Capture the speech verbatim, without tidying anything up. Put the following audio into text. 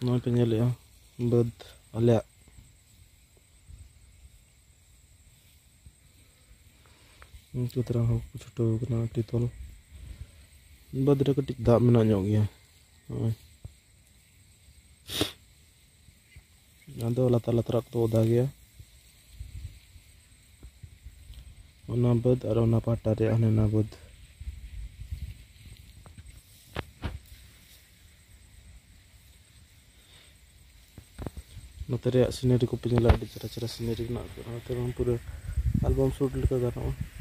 नॉय पे नेले बद आले उनको तरह हो छुटो कना टितल बद रे कटिक दा मेना ᱧᱚᱜ गया आदो लाता लाता तो ओदा गया ओना बद और ओना पाटा रे आनेना बद नोते रे सीनरी को पे नेला चरा चरा सीनरी ना पूरा एल्बम शूट लेका गाना